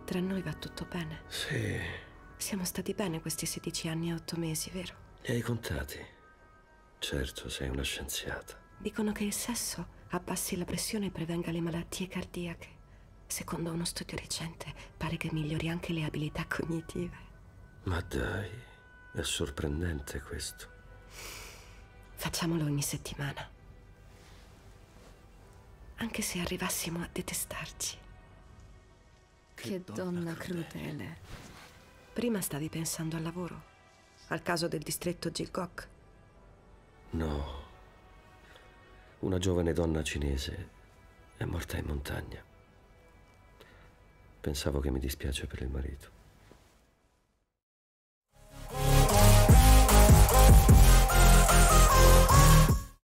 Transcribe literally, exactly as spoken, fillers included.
Tra noi va tutto bene. Sì. Siamo stati bene questi sedici anni e otto mesi, vero? Li hai contati? Certo, sei una scienziata. Dicono che il sesso abbassi la pressione e prevenga le malattie cardiache. Secondo uno studio recente, pare che migliori anche le abilità cognitive. Ma dai, è sorprendente questo. Facciamolo ogni settimana. Anche se arrivassimo a detestarci. Che, che donna, donna crudele. crudele. Prima stavi pensando al lavoro? Al caso del distretto Jilgok? No. Una giovane donna cinese è morta in montagna. Pensavo che mi dispiace per il marito.